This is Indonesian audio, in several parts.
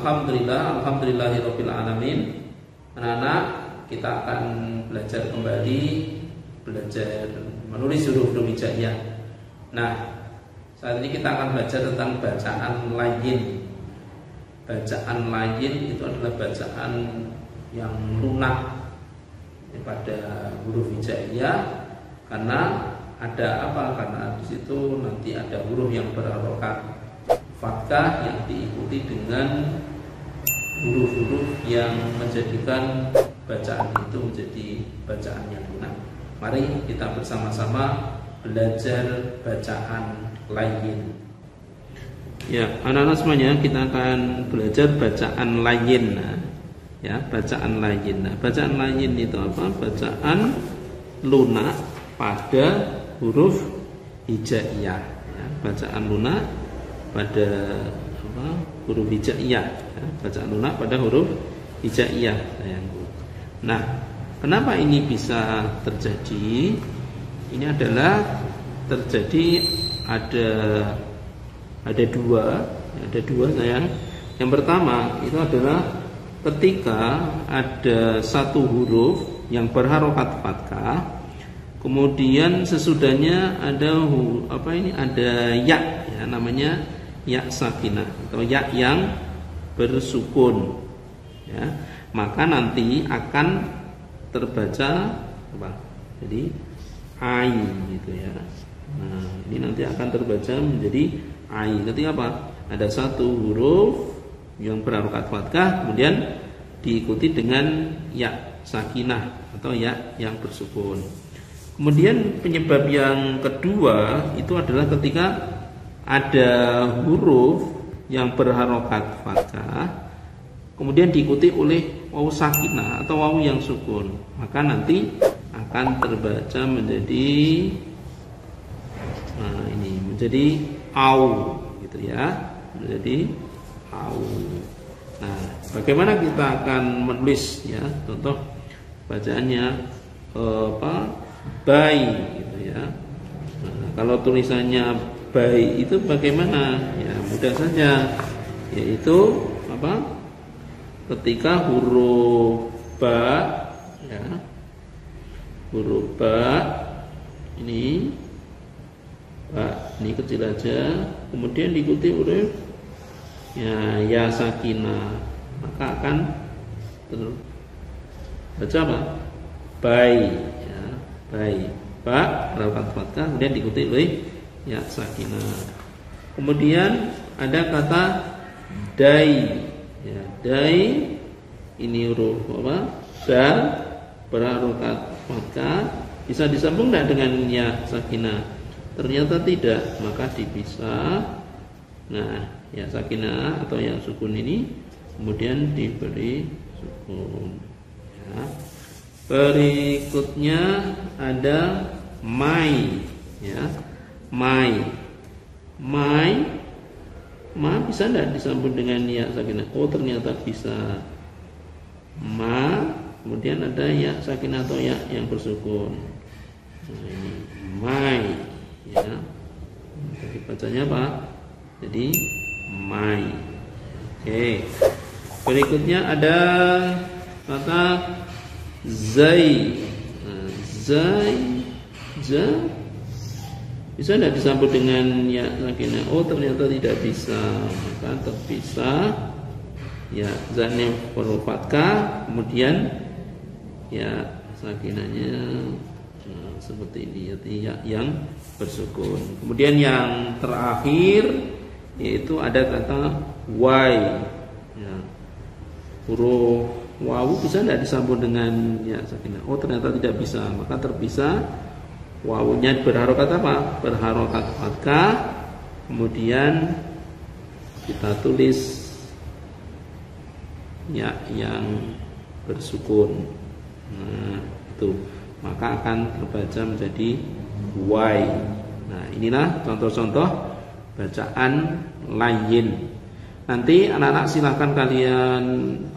Alhamdulillahirabbil alamin. Anak-anak, kita akan belajar kembali menulis huruf hijaiyah. Nah, saat ini kita akan belajar tentang bacaan layyin. Bacaan layyin itu adalah bacaan yang lunak pada huruf hijaiyah, karena ada apa? Karena di situ nanti ada huruf yang berharokat fathah yang diikuti dengan huruf-huruf yang menjadikan bacaan itu menjadi bacaan yang lunak. Mari kita bersama-sama belajar bacaan layyin. Ya, anak-anak semuanya, kita akan belajar bacaan layyin. Nah, ya, bacaan layyin. Nah, bacaan layyin itu apa? Bacaan lunak pada huruf hijaiyah. Ya, bacaan lunak pada apa? Huruf hijaiyah. Ya, bacaan lunak pada huruf hijaiyah, sayangku. Nah, kenapa ini bisa terjadi? Ini adalah terjadi ada dua sayang. Yang pertama itu adalah ketika ada satu huruf yang berharokat fathah, kemudian sesudahnya ada ada ya, namanya ya sakinah atau ya yang bersukun, ya, maka nanti akan terbaca apa? Jadi ai gitu ya. Nah, ini nanti akan terbaca menjadi ai. Ketika apa? Ada satu huruf yang berharokat fathah kemudian diikuti dengan ya sakinah atau ya yang bersukun. Kemudian penyebab yang kedua itu adalah ketika ada huruf yang berharokat fathah kemudian diikuti oleh wawu sakinah atau wawu yang sukun, maka nanti akan terbaca menjadi menjadi au gitu ya, menjadi au. Nah, bagaimana kita akan menulis ya? Contoh bacaannya bai gitu ya. Nah, kalau tulisannya bai itu bagaimana? Ya, mudah saja, yaitu apa? Ketika huruf ba ya, huruf ba ini kecil aja, kemudian diikuti huruf ya sakinah, maka akan terbaca apa? Bai ya, bai. Ba harokat fathah kemudian diikuti oleh ya sakinah. Kemudian ada kata dai ya, dai ini huruf apa? Dal berharokat fathah, bisa disambung tidak dengan ya sakinah? Ternyata tidak, maka dipisah. Nah, ya sakinah atau yang sukun ini kemudian diberi sukun ya. Berikutnya ada mai ya. Mai bisa tidak disambung dengan ya sakinah? Oh, ternyata bisa. Ma kemudian ada ya sakinah atau ya yang bersukun. Nah, ini mai ya. Jadi bacanya apa? Jadi mai. Oke. Berikutnya ada kata zai. Nah, zai bisa tidak disambung dengan ya sakinah? Oh, ternyata tidak bisa, maka terpisah ya zanya huruf fathah kemudian ya sakinahnya seperti ini ya yang bersukun. Kemudian yang terakhir yaitu ada kata wai ya. Huruf wawu bisa tidak disambung dengan ya sakinah? Oh, ternyata tidak bisa, maka terpisah. Wawunya berharokat apa? Berharokat fathah, kemudian kita tulis ya yang bersukun. Nah, itu maka akan terbaca menjadi wai. Nah, inilah contoh-contoh bacaan layyin. Nanti anak-anak silahkan kalian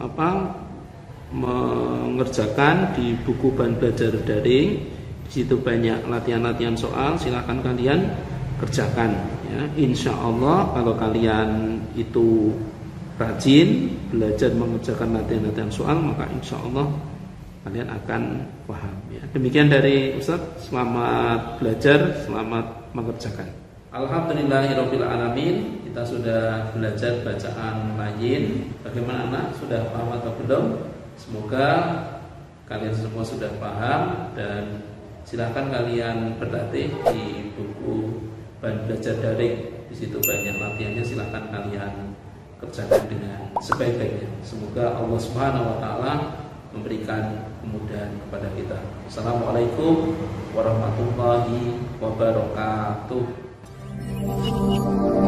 mengerjakan di buku bahan belajar daring. Di situ banyak latihan-latihan soal, silahkan kalian kerjakan ya. Insya Allah kalau kalian itu rajin belajar mengerjakan latihan-latihan soal, maka insya Allah kalian akan paham ya. Demikian dari Ustaz, selamat belajar, selamat mengerjakan. Alhamdulillahirabbil alamin. Kita sudah belajar bacaan layin. Bagaimana anak? Sudah paham atau belum? Semoga kalian semua sudah paham, dan silakan kalian berlatih di buku bahan belajar daring. Di situ banyak latihannya, silakan kalian kerjakan dengan sebaik-baiknya. Semoga Allah Subhanahu wa taala memberikan kemudahan kepada kita. Assalamualaikum warahmatullahi wabarakatuh.